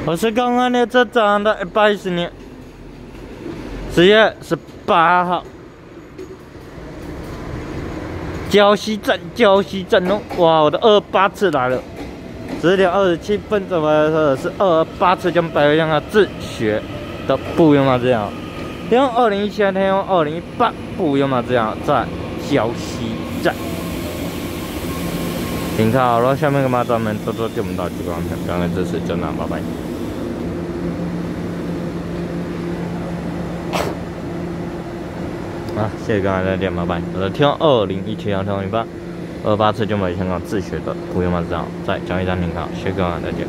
我是公安列车长的110年10月18号，礁溪站哦！哇，我的28次来了，10点27分怎么来说是28次将白羊啊自学的不用嘛这样，用2017天用2018不用嘛这样在礁溪站。 停靠，然后下面干嘛？咱们多多给我们打几个票，感恩支持，真的，拜拜。啊，谢谢各位的点，拜拜。我是听2017天2018，28次就买香港自学的，不用嘛这样，在交易站停靠，谢谢各位的点。